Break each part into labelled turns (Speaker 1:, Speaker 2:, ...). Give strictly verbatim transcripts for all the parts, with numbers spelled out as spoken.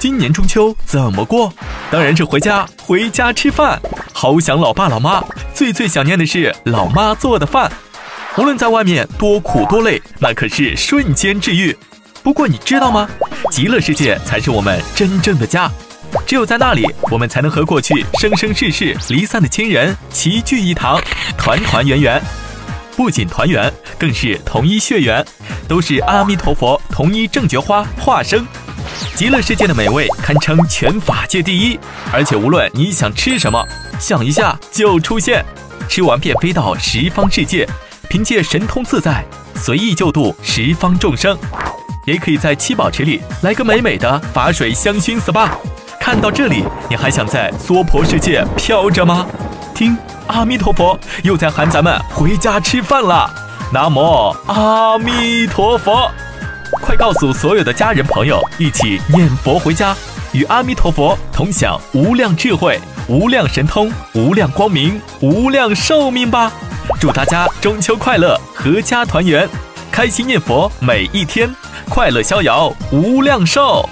Speaker 1: 今年中秋怎么过？当然是回家，回家吃饭。好想老爸老妈，最最想念的是老妈做的饭。无论在外面多苦多累，那可是瞬间治愈。不过你知道吗？极乐世界才是我们真正的家。只有在那里，我们才能和过去生生世世离散的亲人齐聚一堂，团团圆圆。不仅团圆，更是同一血缘，都是阿弥陀佛同一正觉花化身。极乐世界的美味堪称全法界第一，而且无论你想吃什么，想一下就出现，吃完便飞到十方世界，凭借神通自在，随意救度十方众生。也可以在七宝池里来个美美的法水香薰 S P A。 看到这里，你还想在娑婆世界飘着吗？听，阿弥陀佛又在喊咱们回家吃饭了。南无阿弥陀佛，快告诉所有的家人朋友，一起念佛回家，与阿弥陀佛同享无量智慧、无量神通、无量光明、无量寿命吧！祝大家中秋快乐，阖家团圆，开心念佛每一天，快乐逍遥无量寿。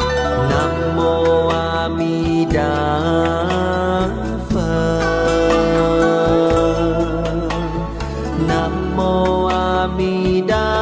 Speaker 2: Nam mô A Di Đà Phật. Di Đà.